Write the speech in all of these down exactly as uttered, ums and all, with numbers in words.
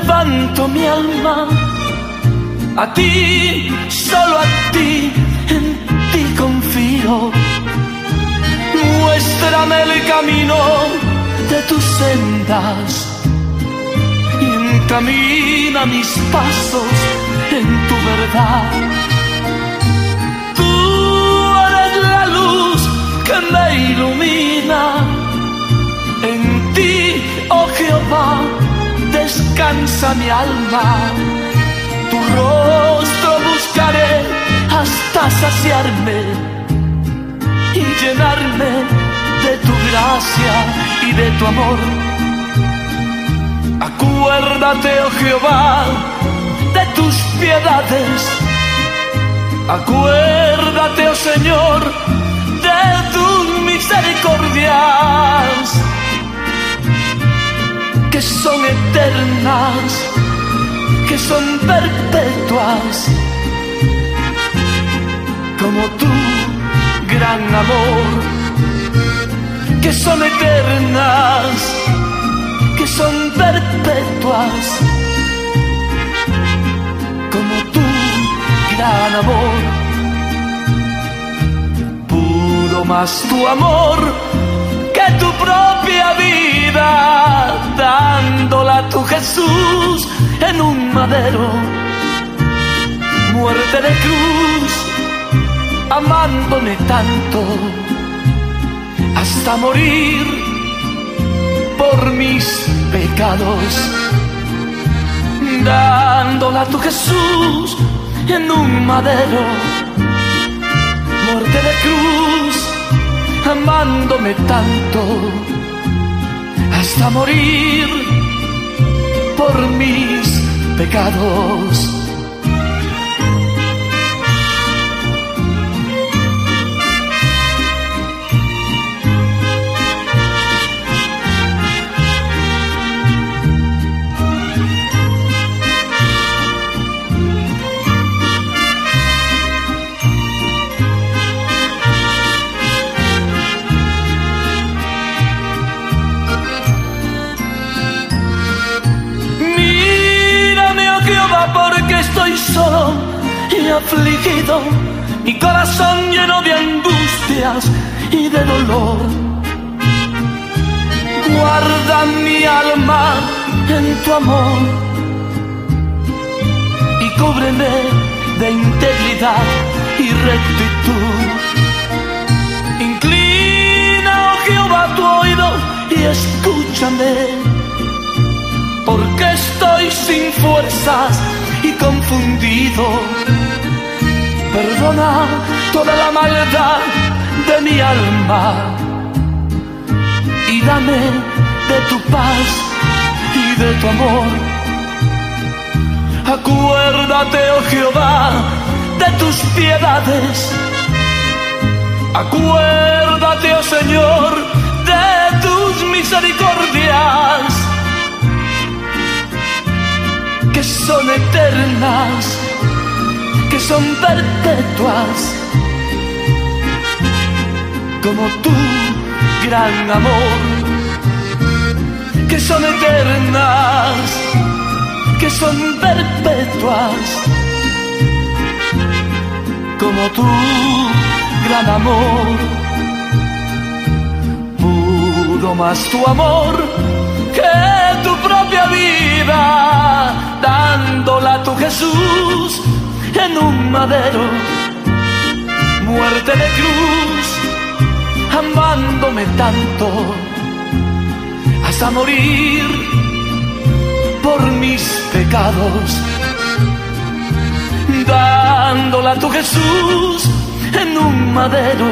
levanto mi alma a ti, solo a ti, en ti confío. Muéstrame el camino de tus sendas y encamina mis pasos en tu verdad. Tú eres la luz que me ilumina. En ti, oh Jehová, descansa mi alma. Tu rostro buscaré hasta saciarme y llenarme de tu gracia y de tu amor. Acuérdate, oh Jehová, de tus piedades. Acuérdate, oh Señor, de tus misericordias, que son eternas, que son perpetuas, como tu gran amor, que son eternas, que son perpetuas, como tu gran amor. Pudo más tu amor que tu propia vida, dándola a tu Jesús en un madero. Muerte de cruz, amándome tanto, hasta morir por mis pecados. Dándola a tu Jesús en un madero. Muerte de cruz, amándome tanto, hasta morir por mis pecados. Porque estoy solo y afligido, mi corazón lleno de angustias y de dolor. Guarda mi alma en tu amor y cúbreme de integridad y rectitud. Inclina, oh Jehová, tu oído y escúchame, porque estoy sin fuerzas y confundido. Perdona toda la maldad de mi alma y dame de tu paz y de tu amor. Acuérdate, oh Jehová, de tus piedades. Acuérdate, oh Señor, de tus misericordias, que son eternas, que son perpetuas, como tu gran amor, que son eternas, que son perpetuas, como tu gran amor. Pudo más tu amor que tu propia vida, dándola a tu Jesús en un madero. Muerte de cruz, amándome tanto, hasta morir por mis pecados. Dándola a tu Jesús en un madero.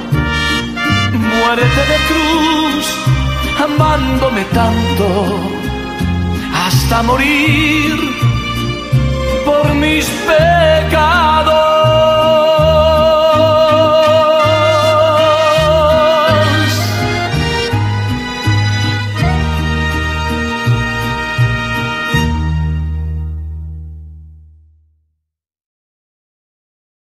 Muerte de cruz, amándome tanto, hasta morir por mis pecados.